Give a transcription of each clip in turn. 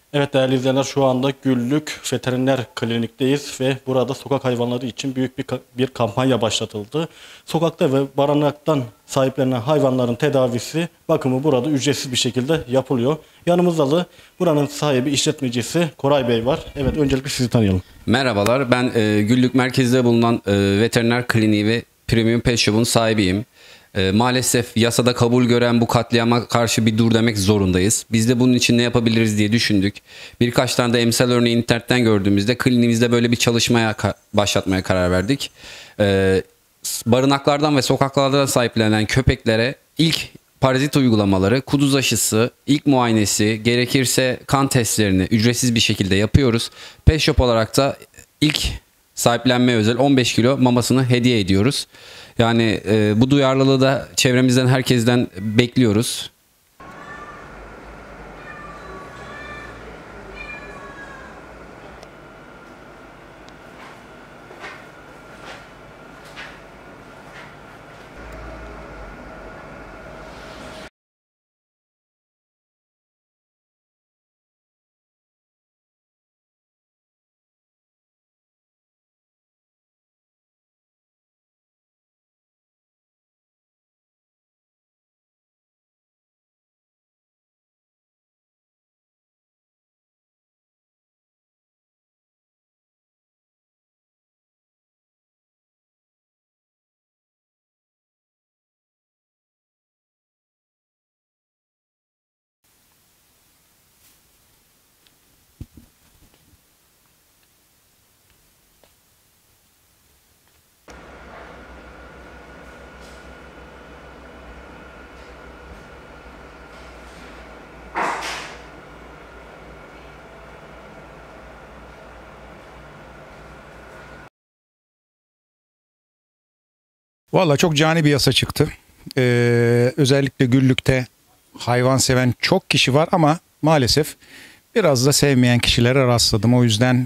Evet değerli izleyenler, şu anda Güllük Veteriner Klinik'teyiz ve burada sokak hayvanları için büyük bir kampanya başlatıldı. Sokakta ve barınaktan sahiplenen hayvanların tedavisi, bakımı burada ücretsiz bir şekilde yapılıyor. Yanımızda da buranın sahibi, işletmecisi Koray Bey var. Evet, öncelikle sizi tanıyalım. Merhabalar, ben Güllük merkezde bulunan veteriner kliniği ve premium pet shop'un sahibiyim. Maalesef yasada kabul gören bu katliama karşı bir dur demek zorundayız. Biz de bunun için ne yapabiliriz diye düşündük. Birkaç tane de emsal örneği internetten gördüğümüzde kliniğimizde böyle bir çalışmaya başlatmaya karar verdik. Barınaklardan ve sokaklardan sahiplenen köpeklere ilk parazit uygulamaları, kuduz aşısı, ilk muayenesi, gerekirse kan testlerini ücretsiz bir şekilde yapıyoruz. Pet Shop olarak da ilk sahiplenmeye özel 15 kilo mamasını hediye ediyoruz. Yani bu duyarlılığı da çevremizden herkesten bekliyoruz. Valla çok cani bir yasa çıktı. Özellikle Güllük'te hayvan seven çok kişi var ama maalesef biraz da sevmeyen kişilere rastladım. O yüzden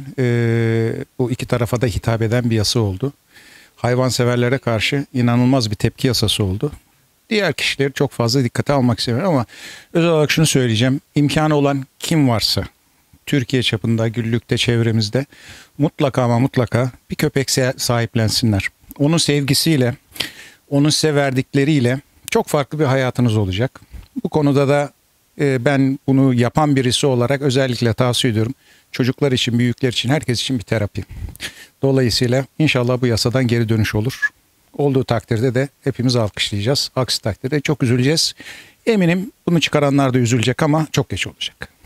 bu iki tarafa da hitap eden bir yasa oldu. Hayvanseverlere karşı inanılmaz bir tepki yasası oldu. Diğer kişileri çok fazla dikkate almak istemiyorum ama özel olarak şunu söyleyeceğim. İmkanı olan kim varsa Türkiye çapında, Güllük'te, çevremizde mutlaka ama mutlaka bir köpek sahiplensinler. Onun sevgisiyle, onun size verdikleriyle çok farklı bir hayatınız olacak. Bu konuda da ben bunu yapan birisi olarak özellikle tavsiye ediyorum. Çocuklar için, büyükler için, herkes için bir terapi. Dolayısıyla inşallah bu yasadan geri dönüş olur. Olduğu takdirde de hepimiz alkışlayacağız. Aksi takdirde çok üzüleceğiz. Eminim bunu çıkaranlar da üzülecek ama çok geç olacak.